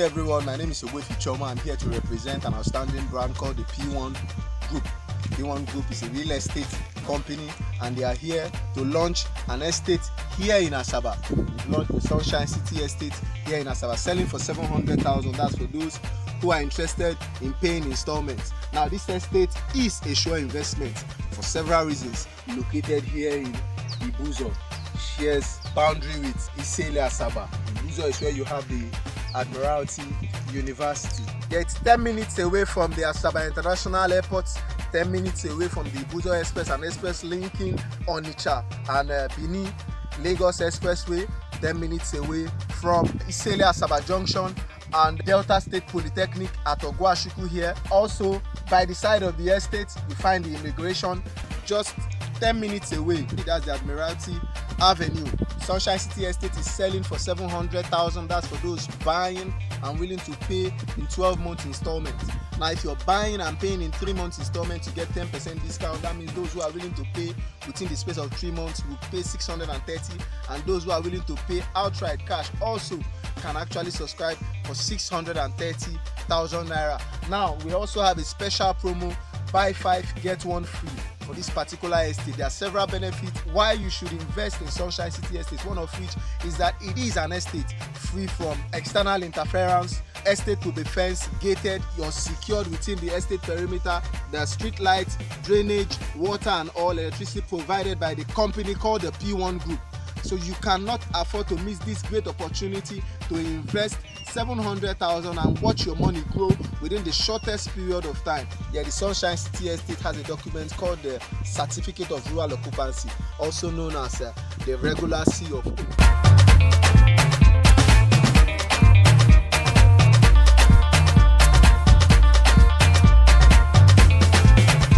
everyone, my name is Ogwefi Choma. I'm here to represent an outstanding brand called the P1 Group. P1 Group is a real estate company and they are here to launch an estate here in Asaba. We've launched the Sunshine City Estate here in Asaba, selling for 700,000. That's for those who are interested in paying installments. Now this estate is a sure investment for several reasons. Located here in Ibuzo, shares boundary with Isele Asaba. Ibuzo is where you have the Admiralty University. Yeah, it's 10 minutes away from the Asaba International Airport, 10 minutes away from the Ibuzo Express, an express linking Onitsha and Benin Lagos Expressway, 10 minutes away from Isele Asaba Junction and Delta State Polytechnic at Ogwashuku here. Also, by the side of the estate, you find the immigration just 10 minutes away. That's the Admiralty Avenue. Sunshine City Estate is selling for 700,000. That's for those buying and willing to pay in 12 months installments. Now, if you're buying and paying in 3 months installments, you get 10% discount. That means those who are willing to pay within the space of 3 months will pay 630, and those who are willing to pay outright cash also can actually subscribe for 630,000 naira. Now, we also have a special promo: buy 5 get 1 free. For this particular estate, there are several benefits why you should invest in Sunshine City Estate. One of which is that it is an estate free from external interference. Estate will be fenced, gated, you're secured within the estate perimeter. There are street lights, drainage, water and all electricity provided by the company called the P1 Group. So you cannot afford to miss this great opportunity to invest 700,000 and watch your money grow within the shortest period of time. Yeah, the Sunshine City Estate has a document called the Certificate of Rural Occupancy, also known as the Regular C of O.